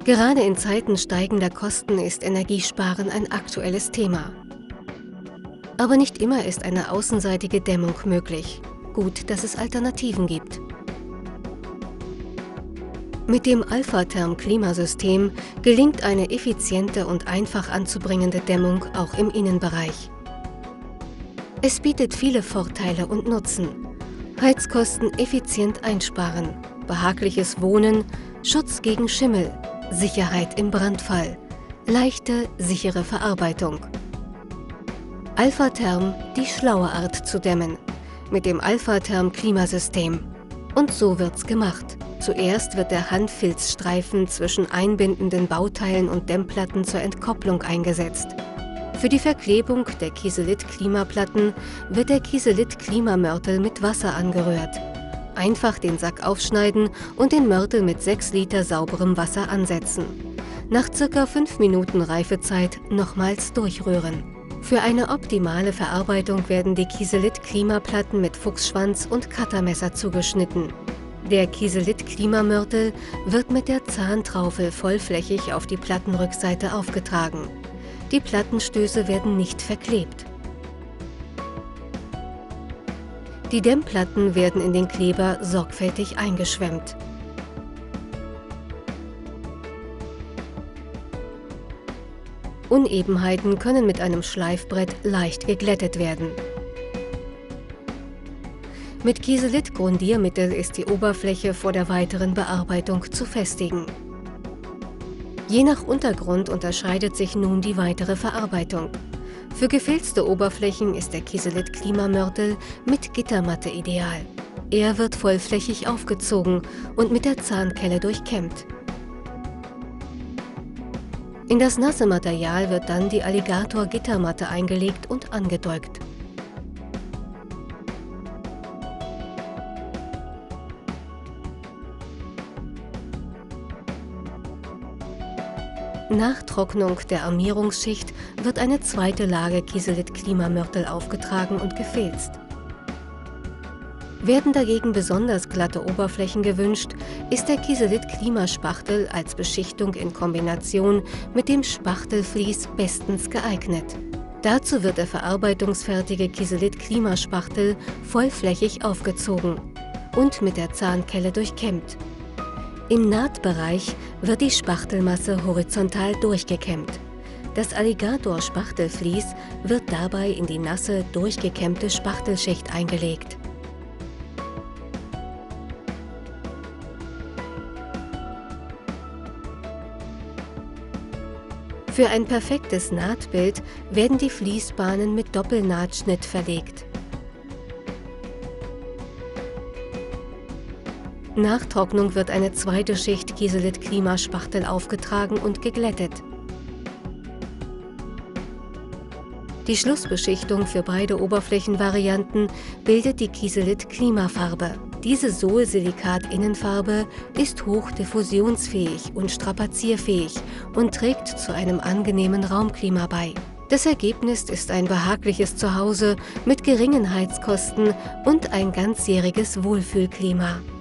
Gerade in Zeiten steigender Kosten ist Energiesparen ein aktuelles Thema. Aber nicht immer ist eine außenseitige Dämmung möglich. Gut, dass es Alternativen gibt. Mit dem Alphatherm-Klimasystem gelingt eine effiziente und einfach anzubringende Dämmung auch im Innenbereich. Es bietet viele Vorteile und Nutzen. Heizkosten effizient einsparen, behagliches Wohnen, Schutz gegen Schimmel, Sicherheit im Brandfall, leichte, sichere Verarbeitung. Alphatherm, die schlaue Art zu dämmen, mit dem Alphatherm-Klimasystem. Und so wird's gemacht. Zuerst wird der Handfilzstreifen zwischen einbindenden Bauteilen und Dämmplatten zur Entkopplung eingesetzt. Für die Verklebung der Kieselit-Klimaplatten wird der Kieselit-Klimamörtel mit Wasser angerührt. Einfach den Sack aufschneiden und den Mörtel mit 6 Liter sauberem Wasser ansetzen. Nach ca. 5 Minuten Reifezeit nochmals durchrühren. Für eine optimale Verarbeitung werden die Kieselit-Klimaplatten mit Fuchsschwanz und Cuttermesser zugeschnitten. Der Kieselit-Klimamörtel wird mit der Zahntraufe vollflächig auf die Plattenrückseite aufgetragen. Die Plattenstöße werden nicht verklebt. Die Dämmplatten werden in den Kleber sorgfältig eingeschwemmt. Unebenheiten können mit einem Schleifbrett leicht geglättet werden. Mit Kieselit-Grundiermittel ist die Oberfläche vor der weiteren Bearbeitung zu festigen. Je nach Untergrund unterscheidet sich nun die weitere Verarbeitung. Für gefilzte Oberflächen ist der Kieselit-Klimamörtel mit Gittermatte ideal. Er wird vollflächig aufgezogen und mit der Zahnkelle durchkämmt. In das nasse Material wird dann die Alligator-Gittermatte eingelegt und angedeuckt. Nach Trocknung der Armierungsschicht wird eine zweite Lage Kieselit-Klimamörtel aufgetragen und gefilzt. Werden dagegen besonders glatte Oberflächen gewünscht, ist der Kieselit-Klimaspachtel als Beschichtung in Kombination mit dem Spachtelvlies bestens geeignet. Dazu wird der verarbeitungsfertige Kieselit-Klimaspachtel vollflächig aufgezogen und mit der Zahnkelle durchkämmt. Im Nahtbereich wird die Spachtelmasse horizontal durchgekämmt. Das Alligator-Spachtelvlies wird dabei in die nasse, durchgekämmte Spachtelschicht eingelegt. Für ein perfektes Nahtbild werden die Fließbahnen mit Doppelnahtschnitt verlegt. Nach Trocknung wird eine zweite Schicht Kieselit-Klimaspachtel aufgetragen und geglättet. Die Schlussbeschichtung für beide Oberflächenvarianten bildet die Kieselit-Klimafarbe. Diese Sol-Silikat-Innenfarbe ist hochdiffusionsfähig und strapazierfähig und trägt zu einem angenehmen Raumklima bei. Das Ergebnis ist ein behagliches Zuhause mit geringen Heizkosten und ein ganzjähriges Wohlfühlklima.